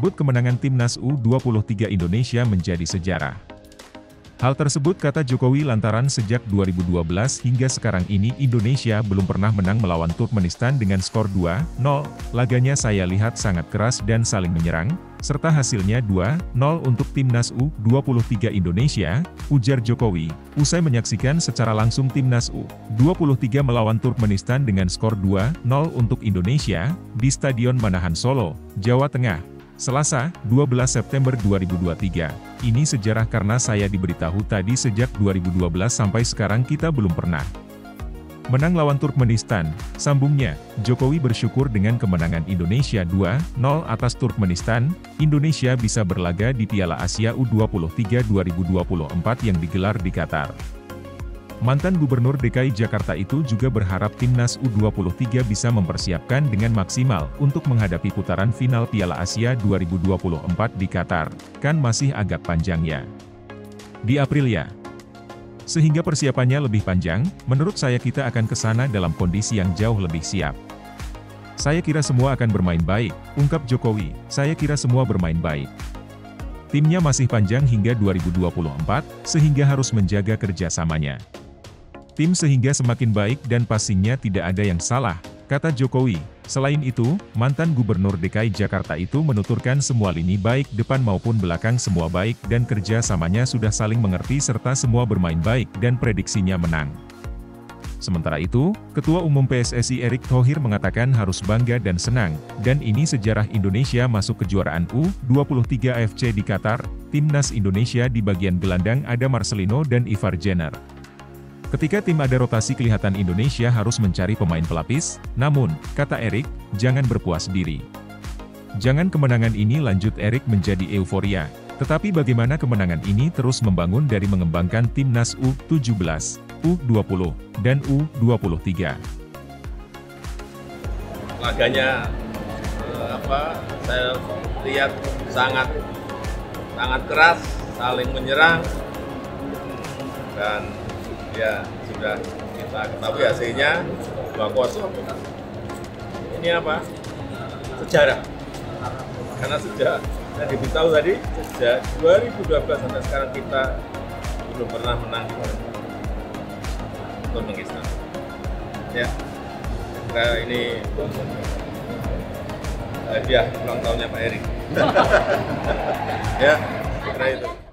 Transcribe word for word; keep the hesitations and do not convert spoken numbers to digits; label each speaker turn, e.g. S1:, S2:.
S1: menyebut kemenangan Timnas U dua puluh tiga Indonesia menjadi sejarah. Hal tersebut kata Jokowi lantaran sejak dua ribu dua belas hingga sekarang ini Indonesia belum pernah menang melawan Turkmenistan dengan skor dua nol. Laganya saya lihat sangat keras dan saling menyerang, serta hasilnya dua nol untuk Timnas U dua puluh tiga Indonesia, ujar Jokowi, usai menyaksikan secara langsung Timnas U dua puluh tiga melawan Turkmenistan dengan skor dua nol untuk Indonesia, di Stadion Manahan Solo, Jawa Tengah, Selasa, dua belas September dua ribu dua puluh tiga. Ini sejarah karena saya diberitahu tadi sejak dua ribu dua belas sampai sekarang kita belum pernah menang lawan Turkmenistan, sambungnya. Jokowi bersyukur dengan kemenangan Indonesia dua nol atas Turkmenistan, Indonesia bisa berlaga di Piala Asia U dua puluh tiga dua ribu dua puluh empat yang digelar di Qatar. Mantan Gubernur D K I Jakarta itu juga berharap Timnas U dua puluh tiga bisa mempersiapkan dengan maksimal untuk menghadapi putaran final Piala Asia dua ribu dua puluh empat di Qatar, kan masih agak panjang ya. Di April ya. Sehingga persiapannya lebih panjang, menurut saya kita akan ke sana dalam kondisi yang jauh lebih siap. Saya kira semua akan bermain baik, ungkap Jokowi, saya kira semua bermain baik. Timnya masih panjang hingga dua ribu dua puluh empat, sehingga harus menjaga kerjasamanya. Tim sehingga semakin baik dan passingnya tidak ada yang salah, kata Jokowi. Selain itu, mantan Gubernur D K I Jakarta itu menuturkan semua lini baik depan maupun belakang semua baik dan kerja samanya sudah saling mengerti serta semua bermain baik dan prediksinya menang. Sementara itu, Ketua Umum P S S I Erick Thohir mengatakan harus bangga dan senang, dan ini sejarah Indonesia masuk kejuaraan U dua puluh tiga A F C di Qatar. Timnas Indonesia di bagian gelandang ada Marcelino dan Ivar Jenner. Ketika tim ada rotasi kelihatan Indonesia harus mencari pemain pelapis, namun, kata Erick, jangan berpuas diri. Jangan kemenangan ini lanjut Erick menjadi euforia, tetapi bagaimana kemenangan ini terus membangun dari mengembangkan Timnas U tujuh belas, U dua puluh, dan U dua puluh tiga.
S2: Laganya, eh, apa, saya lihat sangat, sangat keras, saling menyerang, dan ya sudah kita ketahui hasilnya dua kosong. Ini apa? Sejarah. Karena sejak saya diberitahu tadi, sejak dua ribu dua belas sampai sekarang kita belum pernah menang di Turkmenistan. Ya, kira ini hadiah ulang tahunnya Pak Erick. Ya, kira itu.